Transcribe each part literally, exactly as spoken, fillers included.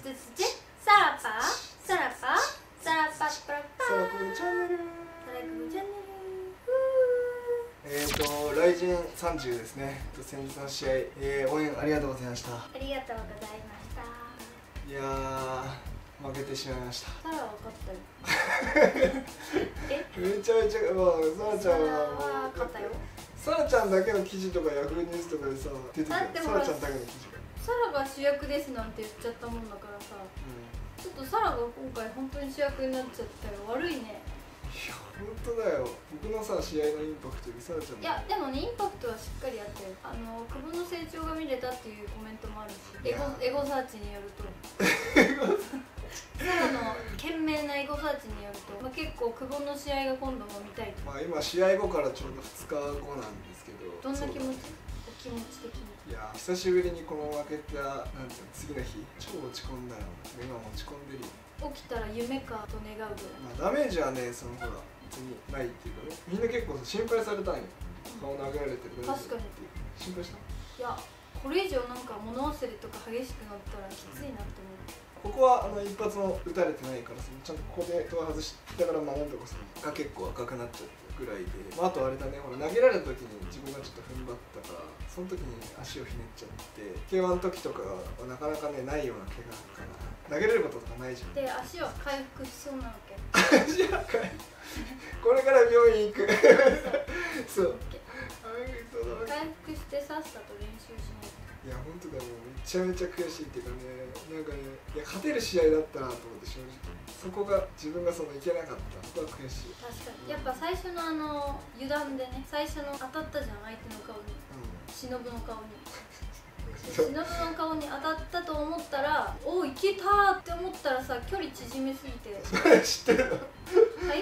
つつちさらぱさらぱさらぱプラパさらくチャンネルさらくチャンネルえーと、ライジンさんじゅうですね、先日の試合、えー、応援ありがとうございました。 ありがとうございました。 いやー、負けてしまいました。 さら分かったよえめちゃめちゃ、まあ、さらちゃんは勝ったよ。 さらちゃんだけの記事とかヤフーニュースとかでさ、出てたよ。さらちゃんだけの記事がサラが主役ですなんて言っちゃったもんだからさ、うん、ちょっとサラが今回本当に主役になっちゃったよ。悪いね。 いや、本当だよ。僕のさ、試合のインパクトよりサラちゃんいや、でもね、インパクトはしっかりあって、あの、久保の成長が見れたっていうコメントもあるし、エゴ、エゴサーチによるとサラの懸命なエゴサーチによると、まあ、結構久保の試合が今度も見たいと。 まあ今試合後からちょうどふつかごなんですけど、 どんな気持ち？お気持ち的に。 いや、久しぶりにこの負けたなんていうの次の日超落ち込んだよ。今も落ち込んでるよ。 起きたら夢かと願うぐらい。 まあダメージはね、そのほら別にないっていうかね、みんな結構心配されたんよ。顔殴られてる。 確かに。 心配した？ いや、これ以上なんか物忘れとか激しくなったらきついなって思う。 ここはあの一発も打たれてないから、そのちゃんとここで戸外してから学んだこそが結構赤くなっちゃったぐらいで、まあ、あとあれだね、ほら投げられた時に自分がちょっと踏ん張ったから、その時に足をひねっちゃって、ケーワン の時とかはなかなかねないような怪我かな。投げれることとかないじゃん。 で、足は回復しそうなわけ。 足は回復これから病院行くそう回復してさっさと練習しないと。 いや本当だよ、めちゃめちゃ悔しいっていうかね、なんかね、いや勝てる試合だったなと思って、正直そこが自分がそのいけなかった、そこは悔しい。 確かに、やっぱ最初のあの油断でね、最初の当たったじゃん、相手の顔に、うん、忍の顔に忍の顔に当たったと思ったら、おおいけたって思ったらさ、距離縮めすぎてそれ知ってるの？ はい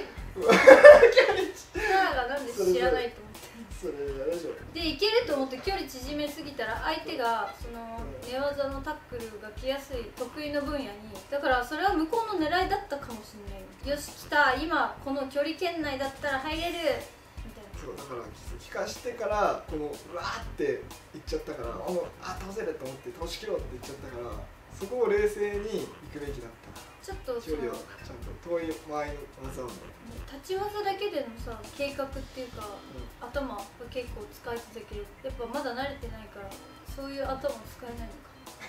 サラがなんで知らないと思ってそれあれでしょ。 で、いけると思って距離縮めすぎたら、相手がその寝技のタックルが来やすい得意の分野に、だからそれは向こうの狙いだったかもしれない。よし来た、今この距離圏内だったら入れるみたいな。 そうだから聞かしてからこのうわーっていっちゃったから、あのあ倒せると思って倒しきろうって言っちゃったから、そこを冷静に行くべきだった。 ちょっと距離をちゃんと遠い間合いの技をね、 立ち技だけでのさ計画っていうか、うん、頭は結構使い続ける。やっぱまだ慣れてないからそういう頭使えないのか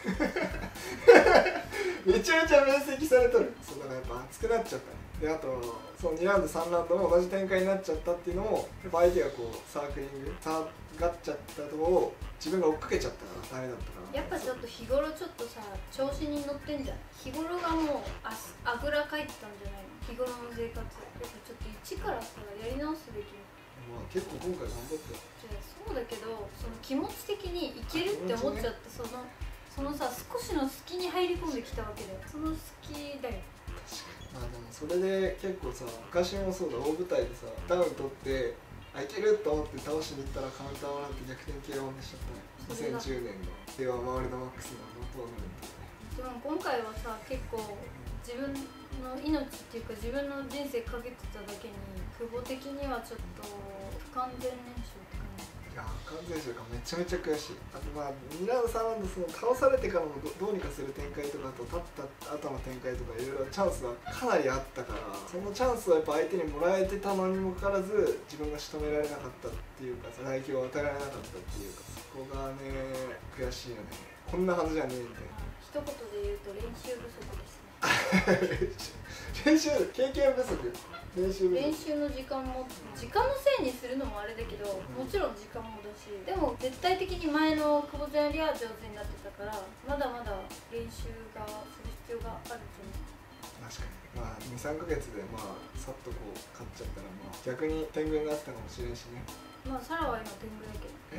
めちゃめちゃ分析されとる。そうだからやっぱ熱くなっちゃったね。であとそのにラウンドさんラウンドも同じ展開になっちゃったっていうのも、やっぱ相手がこうサークリング下がっちゃったとこを自分が追っかけちゃったからダメだったから。 やっぱちょっと日頃ちょっとさ調子に乗ってんじゃん。日頃がもう あ, あぐらかいてたんじゃないの。日頃の生活やっぱちょっと一からさやり直すべき。 まあ結構今回頑張ったよ。 そうだけど、その気持ち的にいけるって思っちゃって、そのそのさ少しの隙に入り込んできたわけだよ。その隙だよ。 確かに。まあでもそれで結構さ、昔もそうだ、大舞台でさダウン取ってあいけると思って倒しに行ったらカウンターをもらって逆転 ケーワン でしちゃったね。にせんじゅうねんの平和ワールドマックスのトーナメントで。 でも今回はさ結構自分の命っていうか自分の人生かけてただけに、久保的にはちょっと不完全燃焼って感じ。 いや不完全燃焼がめちゃめちゃ悔しい。あとまあにラウンドさんラウンドその倒されてからも ど, どうにかする展開とかと立った後の展開とかいろいろチャンスはかなりあったから、そのチャンスをやっぱ相手にもらえてたのにもかかわらず自分が仕留められなかったっていうかさ、代表を与えられなかったっていうか、そこがね悔しいよね。こんなはずじゃねえみたいな。 一言で言うと練習不足ですね練習経験不足。練習練習の時間も時間のせいにするのもあれだけど、もちろん時間もだし、でも絶対的に前の久保ちゃんよりは上手になってたから、まだまだ練習がする必要があると思う。 確かに。まあにさんかげつでまあさっとこう勝っちゃったら、まあ逆に天狗になってたかもしれんしね。 まあサラは今天狗だけど。 え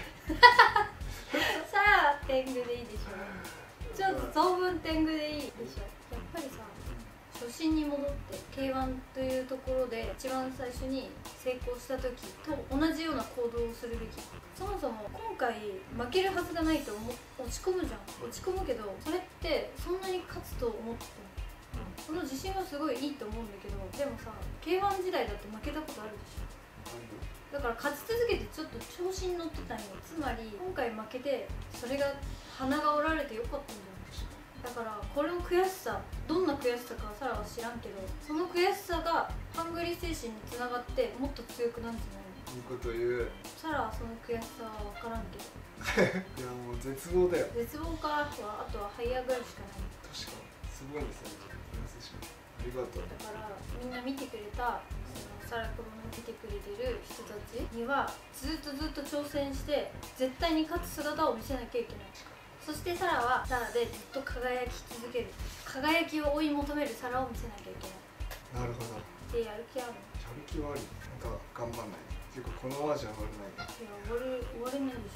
サラは天狗でいいでしょ。ちょっと当分天狗でいいでしょ。やっぱりさ、初心に戻って ケーワン というところで一番最初に成功した時と同じような行動をするべき。そもそも今回負けるはずがないと思落ち込むじゃん。落ち込むけど、それってそんなに勝つと思ってたの。その自信はすごいいいと思うんだけど、でもさ ケーワン 時代だって負けたことあるでしょ。だから勝ち続けてちょっと調子に乗ってたんよ。つまり今回負けてそれが鼻が折られてよかったんじゃない。 だからこれの悔しさ、どんな悔しさかはサラは知らんけど、その悔しさがハングリー精神につながってもっと強くなるんじゃないの。 いいこと言う。 サラはその悔しさは分からんけどいやもう絶望だよ。 絶望からはあとは這い上がるしかない。 確かにすごいですね。ありがとう。 だからみんな見てくれたそのサラクロの見てくれてる人たちにはずっとずっと挑戦して絶対に勝つ姿を見せなきゃいけない。そしてサラはサラでずっと輝き続ける、輝きを追い求めるサラを見せなきゃいけない。 なるほど。 でやる気あるの？ やる気はある。なんか頑張んない。ていうかこのままじゃ終われない。 いや終わる終われないでし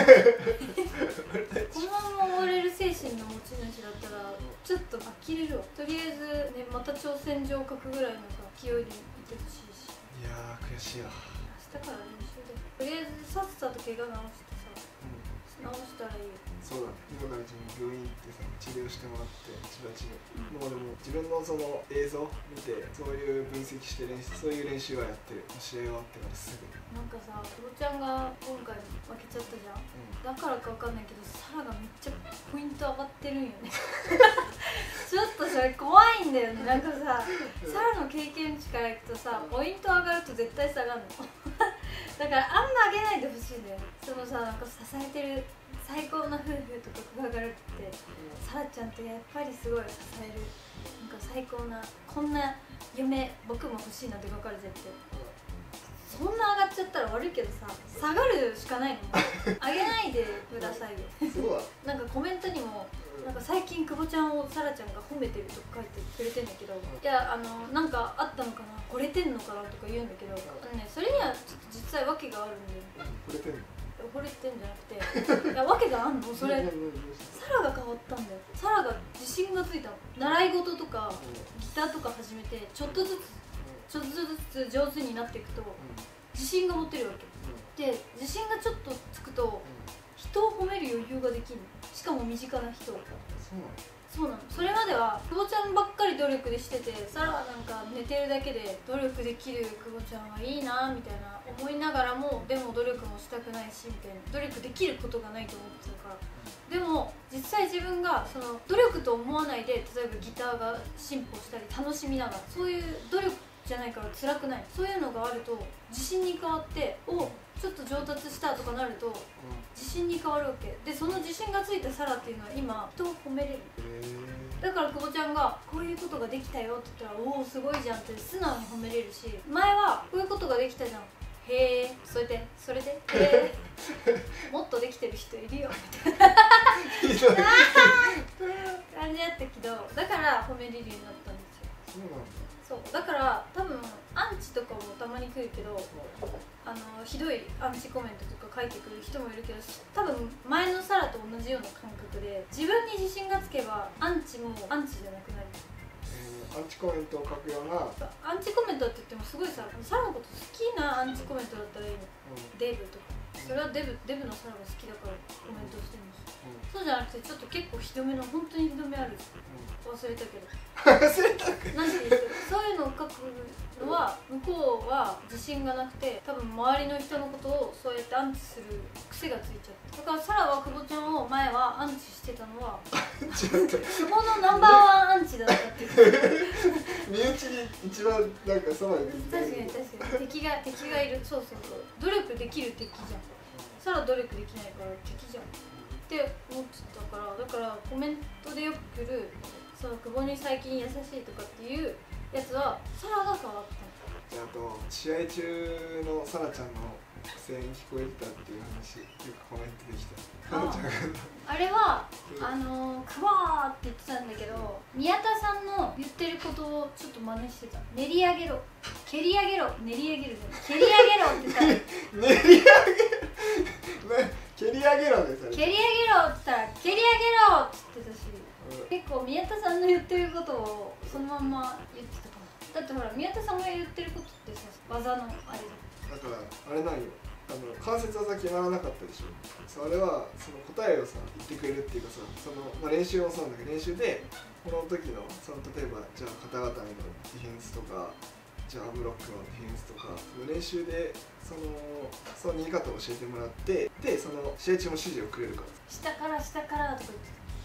ょこのまま終われる精神の持ち主だったらちょっと呆れるわ。とりあえずね、また挑戦状を書くぐらいのさ勢いでいてほしいし。 いやー悔しいや。 明日から練習でとりあえずさっさと怪我治してさ、うん、治したらいいよ。 そうだね。今から自分病院行ってさ治療してもらってチバチに、うん、もうでも自分のその映像見てそういう分析して練習そういう練習はやってる。試合終わってからすぐ。 なんかさ、久保ちゃんが今回負けちゃったじゃん、うん、だからかわかんないけどサラがめっちゃポイント上がってるんよねちょっとそれ怖いんだよね。なんかさ、サラの経験値からいくとさポイント上がると絶対下がるのだからあんま上げないでほしいんだよ。そのさ、なんか支えてる最高の夫婦とか加賀るってサラちゃんってやっぱりすごい支える、なんか最高なこんな夢僕も欲しいなって分かる。絶対そんな上がっちゃったら悪いけどさ、下がるしかないの上げないでくださいよなんかコメントにもなんか最近久保ちゃんをサラちゃんが褒めてるとか書いてくれてんだけど、いやあのなんかあったのかな、惚れてんのかなとか言うんだけど、あのね、それにはちょっと実際訳があるんで。 惚れてんの？ 惚れてんじゃなくていや訳があんのそれサラが変わったんだよ。サラが自信がついたの。習い事とかギターとか始めてちょっとずつちょっとずつ上手になっていくと自信が持てるわけで、自信がちょっとつくと人を褒める余裕ができるの。しかも身近な人。そうなの。それまでは久保ちゃんばっかり努力でしてて、サラはなんか寝てるだけで努力できる久保ちゃんはいいなみたいな思いながらも、でも努力もしたくないしみたいな、努力できることがないと思ってたから。でも実際自分がその努力と思わないで、例えばギターが進歩したり楽しみながら、そういう努力じゃないから辛くない、そういうのがあると自信に変わって、おちょっと上達したとかなると自信に変わるわけで、その自信がついたサラっていうのは今人を褒めれる。だから久保ちゃんがこういうことができたよって言ったら、おおすごいじゃんって素直に褒めれるし、前はこういうことができたじゃん、へえそれでそれでへえもっとできてる人いるよみたいなそういう感じだったけど、だから褒めれるようになったんですよ。 そうなんだ。 そうだから多分アンチとかもたまに来るけど、あのひどいアンチコメントとか書いてくる人もいるけど、多分前のサラと同じような感覚で、自分に自信がつけばアンチもアンチじゃなくなる。 アンチコメントを書くような。 アンチコメントって言ってもすごいさ、サラのこと好きなアンチコメントだったらいいの、うん、デブとか、それはデブデブのサラが好きだからコメントしてるんです、うん、そうじゃなくてちょっと結構ひどめの、本当にひどめある、うん、忘れたけど忘れたけどなんて言ってそういうのを書くのは向こうは自信がなくて、多分周りの人のことをそうやってアンチする癖がついちゃった。だからサラは久保ちゃんを前はアンチしてたのはそこのナンバーワンアンチだったっていう身内に一番なんかそばで確かに確かに敵が敵がいる。そうそうそう、努力できる敵じゃん。サラ努力できないから敵じゃんって思ってたから、だからコメントでよく来るその久保に最近優しいとかっていうやつはサラが変わった。 あと試合中のサラちゃんの声援聞こえてたっていう話よくコメントできた。 あ, あれは、うん、あのー、クワーって言ってたんだけど、宮田さんの言ってることをちょっと真似してた。練り上げろ、蹴り上げろ、練り上げるじゃん、蹴り上げろって言ったら練り上げる蹴り上げろですよね。 蹴り上げろって言ったら蹴り上げろって言ってたし、うん、結構宮田さんの言ってることをそのまんま言ってたかも。だってほら宮田さんが言ってることってさ、技のあれだだからあれなんよ、あの関節技決まらなかったでしょ。それはその答えをさ言ってくれるっていうかさ、その、まあ、練習もそうなんだけど、練習でこの時のその例えばじゃあ肩固めのディフェンスとか、じゃあブロックのディフェンスとか、その練習でそのその逃げ方を教えてもらって、でその試合中も指示をくれるから、 下から下からとか言ってた。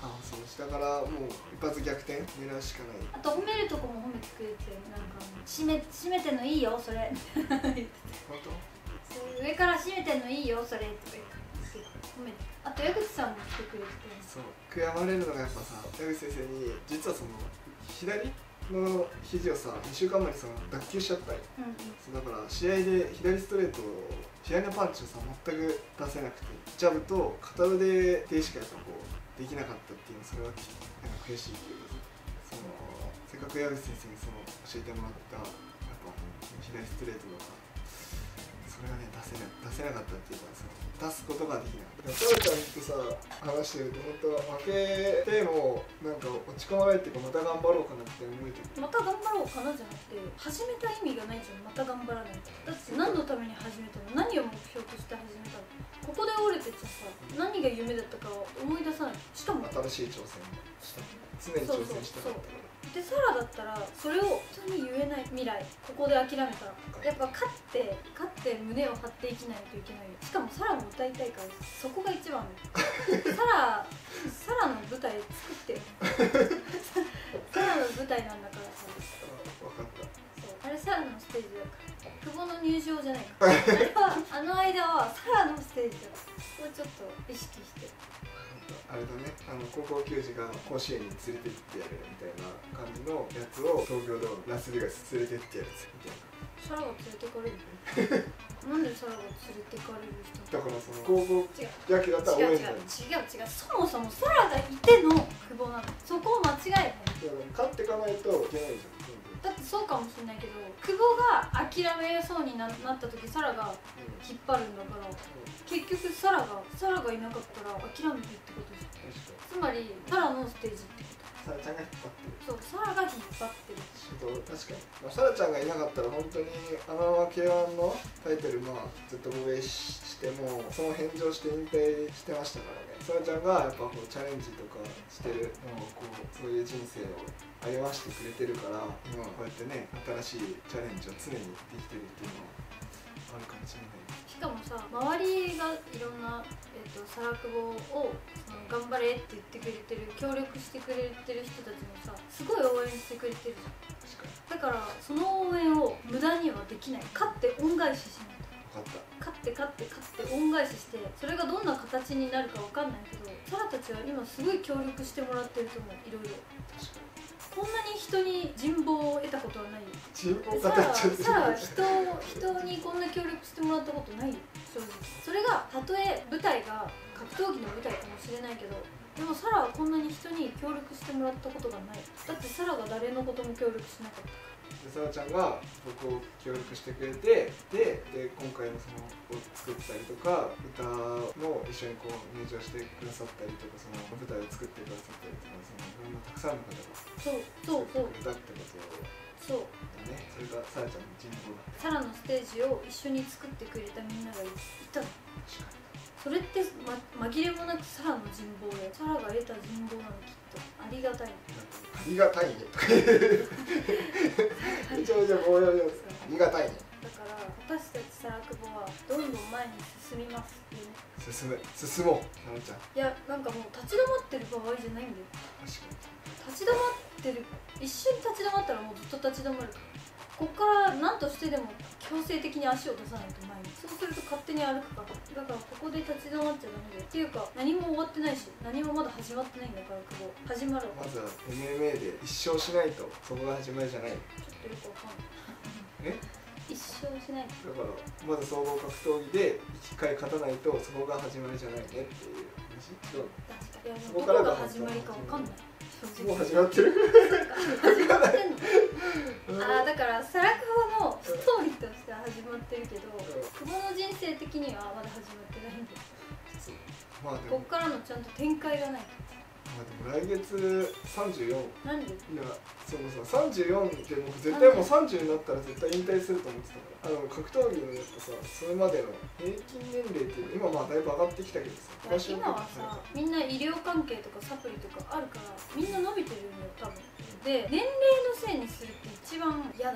あそうだからもう一発逆転狙うしかない。 あと褒めるとこも褒めてくれて、なんか締め締めてんのいいよそれみたいな言ってて、 本当上から締めてんのいいよそれとか言って褒めて、あと矢口さんも来てくれてて、 そう悔やまれるのがやっぱさ、矢口先生に実はその左の肘をさにしゅうかんまえにさ脱臼しちゃったり、 うんうん、 そうだから試合で左ストレートを試合のパンチをさ全く出せなくて、ジャブと片腕でしかやっぱこうできなかったっていうの、それはなんか悔しいっていうかさ、そのせっかく矢口先生にその教えてもらったやっぱ左ストレートとかそれがね出せな出せなかったっていうかさ、出すことができない。サラちゃんとさ話してると本当負けてもなんか落ち込まないっていうか、また頑張ろうかなって思えてくる。 また頑張ろうかなじゃなくて、始めた意味がないじゃん。また頑張らないと。だって何のために始めたの、何を目標として始めたの、ここで折れてちゃさ何が夢だったかを思い出さない。しかも新しい挑戦をした常に挑戦したかったから。 でサラだったらそれを人に言えない未来、ここで諦めたらやっぱ勝って勝って胸を張っていきないといけないよ。しかもサラも歌いたいからそこが一番サラサラの舞台作ってよサラの舞台なんだからさ。 分かった。 そうあれサラのステージだから、久保の入場じゃないからあれはあの間はサラのステージだから、これちょっと意識して。 あれだね、あの高校球児が甲子園に連れて行ってやるみたいな感じのやつを東京ドームラスベガス連れて行ってやるみたいな。 サラが連れてかれるなんでサラが連れてかれる人だからその高校違う野球だったら応援違うだよ。 違う違う違う、そもそもサラがいての久保なの。そこを間違えない。 勝っていかないといけないじゃん。 だってそうかもしれないけど、久保が諦めそうに な, なった時サラが引っ張るんだから、結局サラがサラがいなかったら諦めてってことじゃん。つまりサラのステージってこと。 サラちゃんが引っ張ってる。 そう、サラが引っ張ってる。 ちょっと確かに、まあ、サラちゃんがいなかったら本当にあのまま ケーワン のタイトル、まあ、ずっと防衛してもその返上して引退してましたからね。サラちゃんがやっぱこうチャレンジとかしてるのをこうそういう人生を歩ましてくれてるから、今こうやってね新しいチャレンジを常にできてるっていうのはあるかもしれない。 しかもさ、周りがいろんな、えっと、サラクボをその頑張れって言ってくれてる、協力してくれてる人たちもさ、すごい応援してくれてるじゃん。 確かに。 だからその応援を無駄にはできない。勝って恩返ししないと。 分かった。 勝って勝って勝って恩返しして、それがどんな形になるかわかんないけど、サラたちは今すごい協力してもらってると思う。いろいろ。 確かに。 こんなに人に人望を得たことはないよ。 人望サラ語っちゃってる。 サラは人人にこんな協力してもらったことないよ、正直。それがたとえ舞台が格闘技の舞台かもしれないけど、でもサラはこんなに人に協力してもらったことがない。だってサラが誰のことも協力しなかったから。 でサラちゃんが僕を協力してくれて、でで今回のそのを作ったりとか、歌も一緒にこう入場してくださったりとか、その舞台を作ってくださったりとか、そのいろんなたくさんの方がそうそうそう作ってくれたってことそうだね。それがサラちゃんの人望だ。 サラのステージを一緒に作ってくれたみんながいたの。 確かに。 それって、ま、紛れもなくサラの人望で、サラが得た人望なの。きっとありがたい。 ありがたいねとか言うめちゃめちゃ棒読みです。ありがたいね。 だから私たちサラクボはどんどん前に進みますよね。 進む進もうサラちゃん。 いや、なんかもう立ち止まってる場合じゃないんだよ。 確かに。 立ち止まってる、一瞬立ち止まったらもうずっと立ち止まるから、ここから何としてでも強制的に足を出さないと前に。そうすると勝手に歩くから。だからここで立ち止まっちゃダメだよ。っていうか何も終わってないし、何もまだ始まってないんだから、久保始まるわ。 まずは エムエムエー で一勝しないとそこが始まりじゃない。 ちょっとよくわかんないえ一生しない。 だからまず総合格闘技で一回勝たないとそこが始まりじゃないねっていう話。 確かに。いや、 そどここからがが始まりかわかんない。 もう始まってる。 始まってんのああ、だからサラクボのストーリーとしては始まってるけど、久保の人生的にはまだ始まってないんです。 まあでもこっからのちゃんと展開がない。 まあでも来月さんじゅうよん。 なんで？ いや、そのささんじゅうよんって僕絶対もうさんじゅうになったら絶対引退すると思ってたから。あの格闘技のやっぱさ、それまでの平均年齢って今まあだいぶ上がってきたけどさ。 いや今はさ、みんな医療関係とかサプリとかあるからみんな伸びてるんだよ多分。で、年齢のせいにするって一番嫌だよね。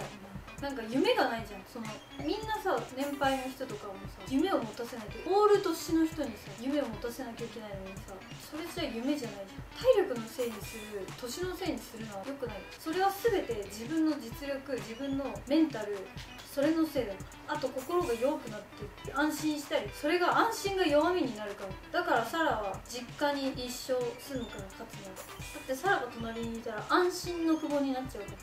なんか夢がないじゃん。そのみんなさ、年配の人とかもさ、夢を持たせないと、オール年の人にさ夢を持たせなきゃいけないのにさ、それじゃ夢じゃないじゃん。体力のせいにする、年のせいにするのは良くない。それは全て自分の実力、自分のメンタル、それのせいだ。あと心が弱くなって安心したり、それが安心が弱みになるから。だからサラは実家に一生住むから勝つのだ。だってサラが隣にいたら安心の久保になっちゃうから。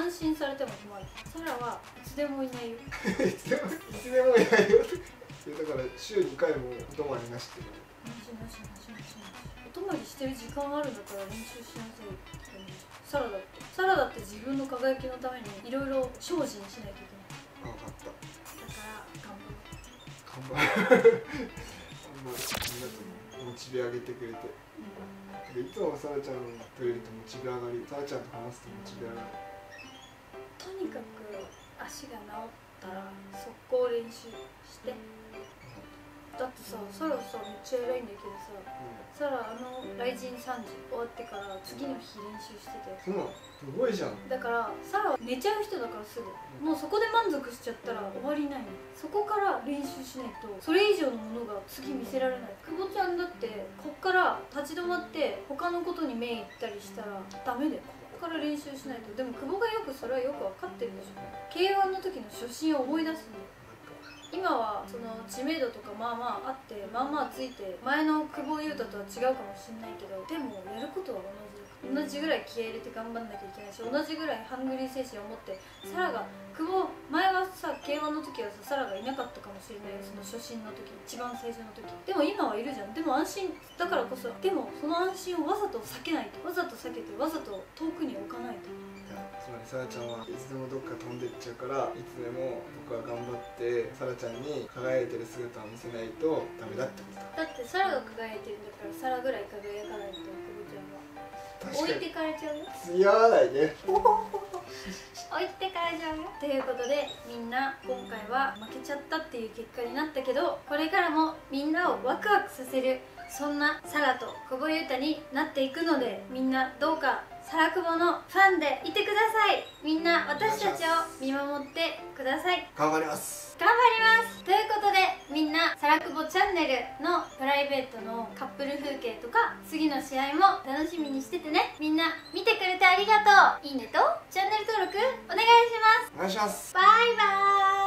安心されても困る。サラはいつでもいないよ。 いつでもいつでもいないよ。だから週にかいもお泊まりなしってこと。 なしなしなしなしなし。お泊まりしてる時間あるんだから練習しなさいって感じ。サラだってサラだって自分の輝きのためにいろいろ精進しないといけない。 あ、分かった。 だから頑張ろう。 頑張る。頑張る。ありがとう。モチベ上げてくれて。いつもサラちゃんといるとモチベ上がり、サラちゃんと話すとモチベ上がる。 とにかく足が治ったら速攻練習して。だってさ、サラさめっちゃ偉いんだけどさ、うん、サラあの雷神さんじ終わってから次の日練習してて。 そうなの？すごいじゃん。 だからサラは寝ちゃう人だからすぐ、うん、もうそこで満足しちゃったら終わりないの。そこから練習しないとそれ以上のものが次見せられない。久保ちゃんだってこっから立ち止まって他のことに目いったりしたらダメだよ。ここから練習しないと。でも久保がよくそれはよく分かってるでしょ。 ケーワン の時の初心を思い出すんだよ。今はその知名度とかまあまああってまあまあついて前の久保優太とは違うかもしれないけど、でもやることは同じ。同じぐらい気合い入れて頑張んなきゃいけないし、同じぐらいハングリー精神を持ってサラが久保前はさ ケーワン の時はさサラがいなかったかもしれないよ。その初心の時、一番最初の時。でも今はいるじゃん。でも安心だからこそ、でもその安心をわざと避けないと。わざと避けてわざと遠くに置かないと。 つまりサラちゃんはいつでもどっか飛んでっちゃうから、いつでも僕は頑張ってサラちゃんに輝いてる姿を見せないとダメだってことだ。 だってサラが輝いてるんだからサラぐらい輝かないと久保ちゃんは置いてかれちゃうよ。 似合わないね。 置いてかれちゃうよ。ということでみんな今回は負けちゃったっていう結果になったけど、これからもみんなをワクワクさせるそんなサラと久保優太になっていくので、みんなどうかサラ久保のファンでいてください。みんな私たちを見守ってください。 頑張ります。 頑張ります。ということでみんなサラ久保チャンネルのプライベートのカップル風景とか次の試合も楽しみにしててね。みんな見てくれてありがとう。いいねとチャンネル登録お願いします。 お願いします。 バイバーイ。